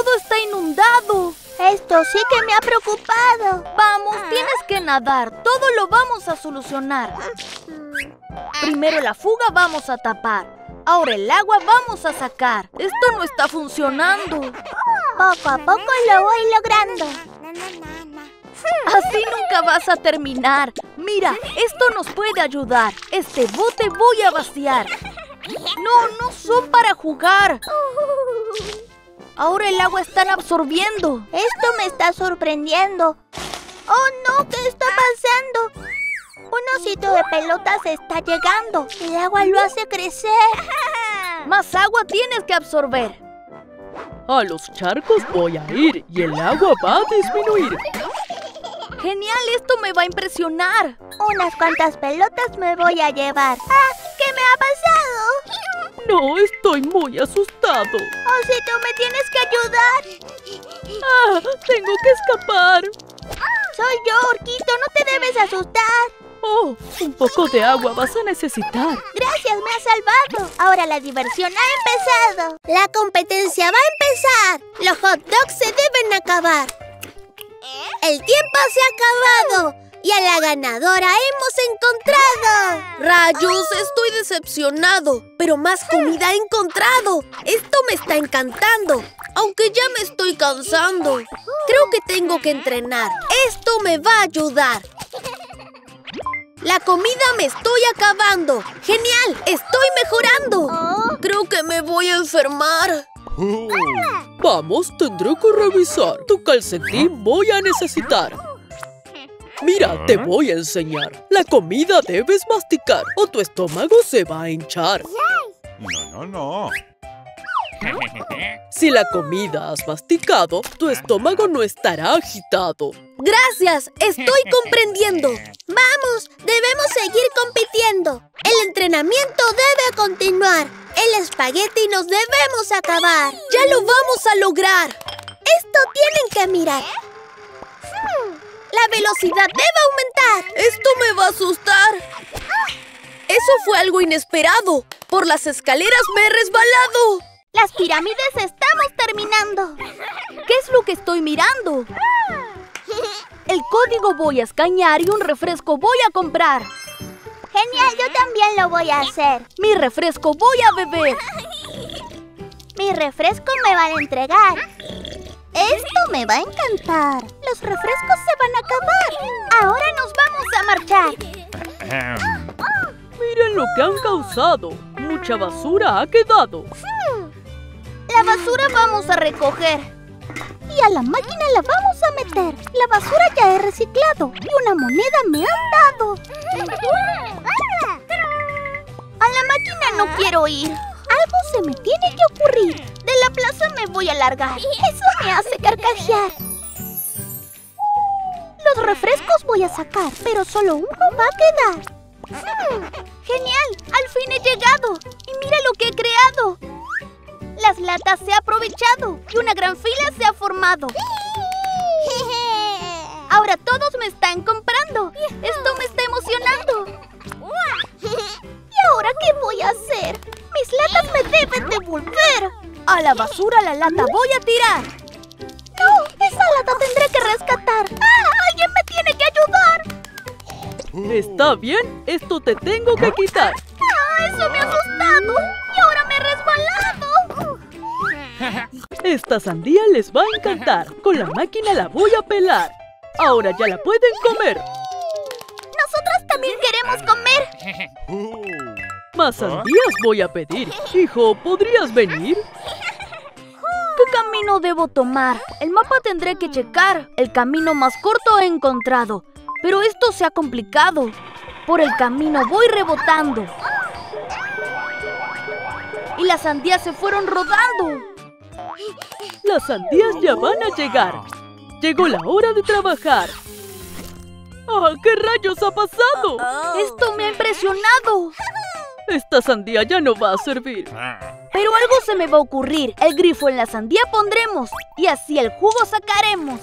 todo está inundado. Esto sí que me ha preocupado. Vamos, tienes que nadar. Todo lo vamos a solucionar. Primero la fuga vamos a tapar. Ahora el agua vamos a sacar. Esto no está funcionando. Poco a poco lo voy logrando. Así nunca vas a terminar. Mira, esto nos puede ayudar. Este bote voy a vaciar. No son para jugar. Ahora el agua están absorbiendo. Esto me está sorprendiendo. ¡Oh, no! ¿Qué está pasando? Un osito de pelotas está llegando. El agua lo hace crecer. Más agua tienes que absorber. A los charcos voy a ir y el agua va a disminuir. Genial, esto me va a impresionar. Unas cuantas pelotas me voy a llevar. ¡Ah! ¿Qué me ha pasado? No, estoy muy asustado. Osito, ¿me tienes que ayudar? ¡Ah! ¡Tengo que escapar! Soy yo, Orquito, no te debes asustar. ¡Oh! Un poco de agua vas a necesitar. Gracias, me has salvado. Ahora la diversión ha empezado. La competencia va a empezar. Los hot dogs se deben acabar. El tiempo se ha acabado y a la ganadora hemos encontrado. Rayos, estoy decepcionado, pero más comida he encontrado. Esto me está encantando, aunque ya me estoy cansando. Creo que tengo que entrenar. Esto me va a ayudar. La comida me estoy acabando. ¡Genial! ¡Estoy mejorando! Creo que me voy a enfermar. Vamos, tendré que revisar. Tu calcetín voy a necesitar. Mira, te voy a enseñar. La comida debes masticar o tu estómago se va a hinchar. No. Si la comida has masticado, tu estómago no estará agitado. ¡Gracias! ¡Estoy comprendiendo! Vamos, debemos seguir compitiendo. El entrenamiento debe continuar. El espagueti nos debemos acabar. ¡Ya lo vamos a lograr! Esto tienen que mirar. La velocidad debe aumentar. ¡Esto me va a asustar! ¡Eso fue algo inesperado! ¡Por las escaleras me he resbalado! Las pirámides estamos terminando. ¿Qué es lo que estoy mirando? El código voy a escanear y un refresco voy a comprar. Genial, yo también lo voy a hacer. Mi refresco voy a beber. Mi refresco me van a entregar. Esto me va a encantar. Los refrescos se van a acabar. Ahora nos vamos a marchar. Miren lo que han causado. Mucha basura ha quedado. La basura vamos a recoger. Y a la máquina la vamos a meter. La basura ya he reciclado. Y una moneda me han dado. A la máquina no quiero ir. Algo se me tiene que ocurrir. De la plaza me voy a largar. Eso me hace carcajear. Los refrescos voy a sacar, pero solo uno va a quedar. ¡Genial! ¡Al fin he llegado! ¡Y mira lo que he creado! Las latas se han aprovechado y una gran fila se ha formado. Ahora todos me están comprando. Esto me está emocionando. ¿Y ahora qué voy a hacer? Mis latas me deben devolver. A la basura la lata voy a tirar. No, esa lata tendré que rescatar. ¡Ah! ¡Alguien me tiene que ayudar! Está bien, esto te tengo que quitar. ¡Ah! ¡Eso me ha asustado! ¡Y ahora me he resbalado! Esta sandía les va a encantar. Con la máquina la voy a pelar. Ahora ya la pueden comer. ¡Nosotras también queremos comer! Más sandías voy a pedir. Hijo, ¿podrías venir? ¿Qué camino debo tomar? El mapa tendré que checar. El camino más corto he encontrado. Pero esto se ha complicado. Por el camino voy rebotando. Y las sandías se fueron rodando. Las sandías ya van a llegar. Llegó la hora de trabajar. ¡Ah! ¿Qué rayos ha pasado? Esto me ha impresionado. Esta sandía ya no va a servir. Pero algo se me va a ocurrir. El grifo en la sandía pondremos. Y así el jugo sacaremos.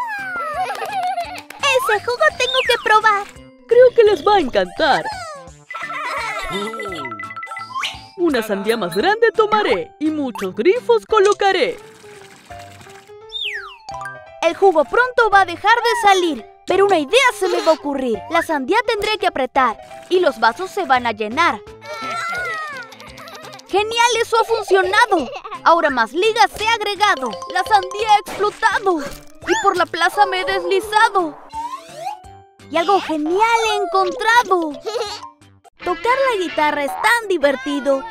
Ese jugo tengo que probar. Creo que les va a encantar. Una sandía más grande tomaré y muchos grifos colocaré. El jugo pronto va a dejar de salir, pero una idea se me va a ocurrir. La sandía tendré que apretar y los vasos se van a llenar. ¡Genial! ¡Eso ha funcionado! Ahora más ligas se ha agregado. La sandía ha explotado y por la plaza me he deslizado. Y algo genial he encontrado. Tocar la guitarra es tan divertido.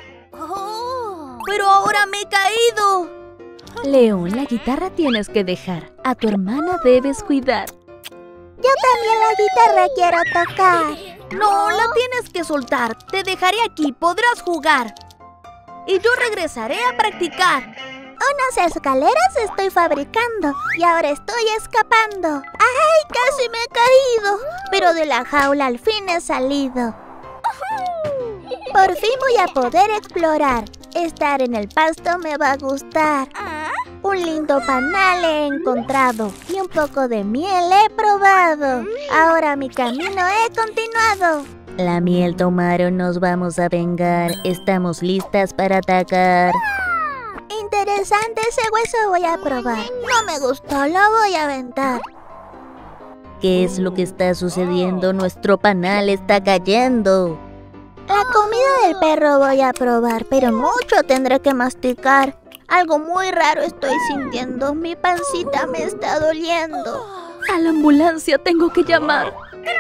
Pero ahora me he caído. León, la guitarra tienes que dejar. A tu hermana debes cuidar. Yo también la guitarra quiero tocar. No, la tienes que soltar. Te dejaré aquí, podrás jugar. Y yo regresaré a practicar. Unas escaleras estoy fabricando y ahora estoy escapando. ¡Ay, casi me he caído! Pero de la jaula al fin he salido. Por fin voy a poder explorar. Estar en el pasto me va a gustar. Un lindo panal he encontrado y un poco de miel he probado. Ahora mi camino he continuado. La miel tomaron, nos vamos a vengar. Estamos listas para atacar. Interesante, ese hueso voy a probar. No me gustó, lo voy a aventar. ¿Qué es lo que está sucediendo? Nuestro panal está cayendo. La comida del perro voy a probar, pero mucho tendré que masticar. Algo muy raro estoy sintiendo. Mi pancita me está doliendo. A la ambulancia tengo que llamar.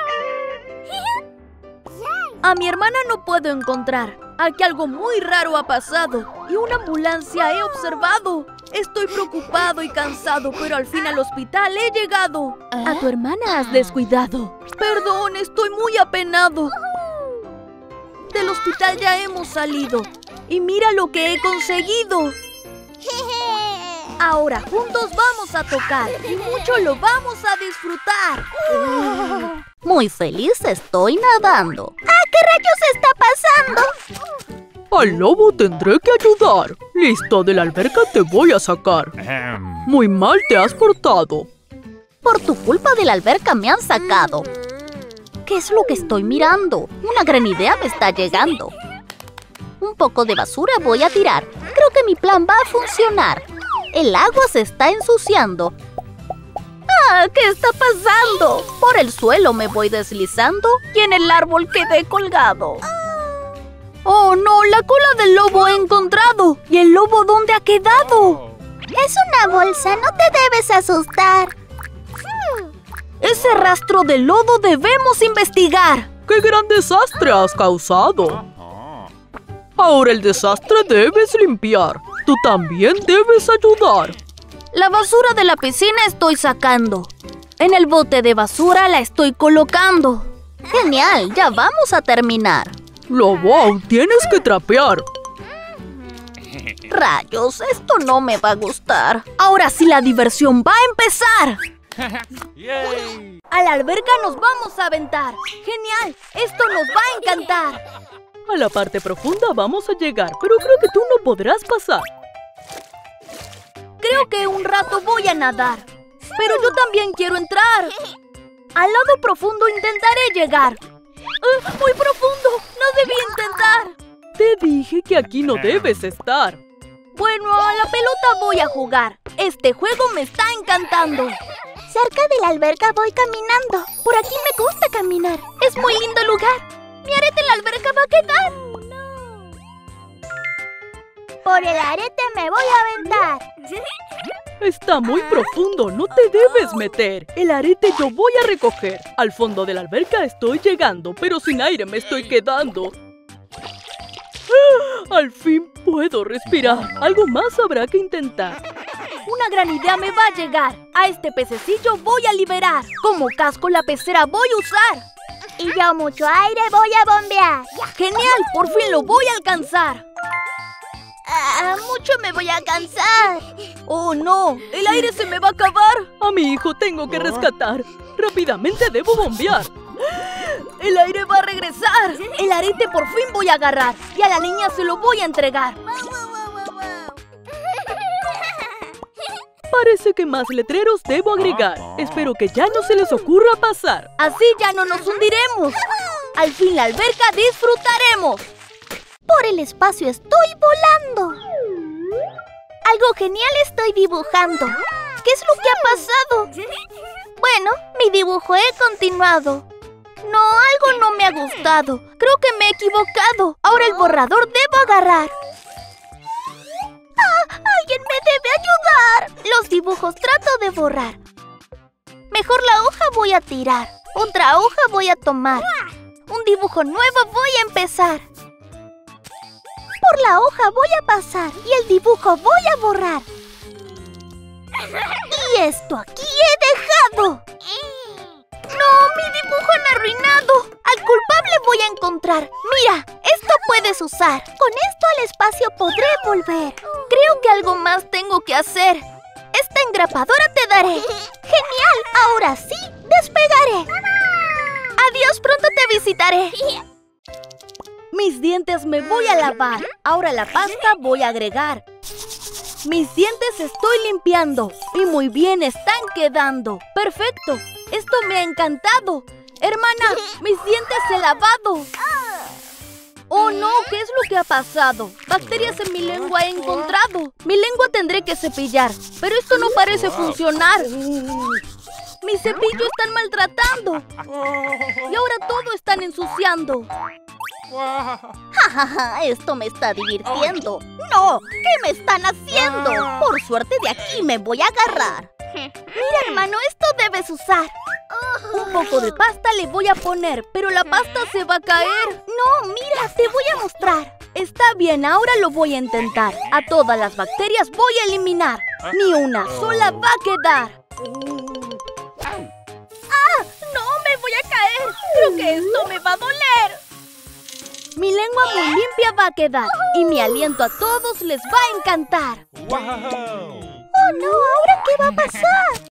A mi hermana no puedo encontrar. Aquí algo muy raro ha pasado y una ambulancia he observado. Estoy preocupado y cansado, pero al fin al hospital he llegado. A tu hermana has descuidado. Perdón, estoy muy apenado. Del hospital ya hemos salido y mira lo que he conseguido. Ahora juntos vamos a tocar y mucho lo vamos a disfrutar. Muy feliz estoy nadando. ¡Ah, qué rayos está pasando! Al lobo tendré que ayudar. Listo, de la alberca te voy a sacar. Muy mal te has portado. Por tu culpa de la alberca me han sacado. ¿Qué es lo que estoy mirando? Una gran idea me está llegando. Un poco de basura voy a tirar. Creo que mi plan va a funcionar. El agua se está ensuciando. ¡Ah! ¿Qué está pasando? Por el suelo me voy deslizando y en el árbol quedé colgado. ¡Oh, no! ¡La cola del lobo he encontrado! ¿Y el lobo dónde ha quedado? Es una bolsa, no te debes asustar. Ese rastro de lodo debemos investigar. ¡Qué gran desastre has causado! Ahora el desastre debes limpiar. Tú también debes ayudar. La basura de la piscina estoy sacando. En el bote de basura la estoy colocando. ¡Genial! Ya vamos a terminar. Lobo, aún tienes que trapear. Rayos, esto no me va a gustar. Ahora sí la diversión va a empezar. A la alberca nos vamos a aventar. ¡Genial! Esto nos va a encantar. A la parte profunda vamos a llegar, pero creo que tú no podrás pasar. Creo que un rato voy a nadar, pero yo también quiero entrar. Al lado profundo intentaré llegar. ¡Muy profundo! ¡No debí intentar! Te dije que aquí no debes estar. Bueno, a la pelota voy a jugar. Este juego me está encantando. Cerca de la alberca voy caminando. Por aquí me gusta caminar. Es muy lindo lugar. Mi arete en la alberca va a quedar. Por el arete me voy a aventar. Está muy profundo, no te debes meter. El arete yo voy a recoger. Al fondo de la alberca estoy llegando, pero sin aire me estoy quedando. Al fin puedo respirar. Algo más habrá que intentar. Una gran idea me va a llegar. A este pececillo voy a liberar. Como casco la pecera voy a usar. Y yo mucho aire voy a bombear. ¡Genial! ¡Por fin lo voy a alcanzar! Mucho me voy a cansar. ¡Oh, no! ¡El aire se me va a acabar! A mi hijo tengo que rescatar. Rápidamente debo bombear. ¡El aire va a regresar! El arete por fin voy a agarrar. Y a la niña se lo voy a entregar. Parece que más letreros debo agregar. Espero que ya no se les ocurra pasar. Así ya no nos hundiremos. Al fin la alberca disfrutaremos. Por el espacio estoy volando. Algo genial estoy dibujando. ¿Qué es lo que ha pasado? Bueno, mi dibujo he continuado. No, algo no me ha gustado. Creo que me he equivocado. Ahora el borrador debo agarrar. ¡Ah! ¡Alguien me debe ayudar! Los dibujos trato de borrar. Mejor la hoja voy a tirar. Otra hoja voy a tomar. Un dibujo nuevo voy a empezar. Por la hoja voy a pasar y el dibujo voy a borrar. Y esto aquí he dejado. ¡No! ¡Mi dibujo han arruinado! Al culpable voy a encontrar. Mira, esto puedes usar. Con esto al espacio podré volver. Creo que algo más tengo que hacer. Esta engrapadora te daré. ¡Genial! Ahora sí, despegaré. Adiós, pronto te visitaré. Mis dientes me voy a lavar. Ahora la pasta voy a agregar. Mis dientes estoy limpiando y muy bien están quedando. ¡Perfecto! ¡Esto me ha encantado! Hermana, mis dientes he lavado. ¡Oh no! ¿Qué es lo que ha pasado? Bacterias en mi lengua he encontrado. Mi lengua tendré que cepillar, pero esto no parece funcionar. Mi cepillo están maltratando. Y ahora todo están ensuciando. ¡Ja! Esto me está divirtiendo. ¡No! ¿Qué me están haciendo? Por suerte de aquí me voy a agarrar. Mira, hermano, esto debes usar. Un poco de pasta le voy a poner, pero la pasta se va a caer. No, mira, te voy a mostrar. Está bien, ahora lo voy a intentar. A todas las bacterias voy a eliminar. Ni una sola va a quedar. ¡Ah! ¡No, me voy a caer! Creo que esto me va a doler. Mi lengua muy limpia va a quedar y mi aliento a todos les va a encantar. ¡Wow! ¡Oh no! ¿Ahora qué va a pasar?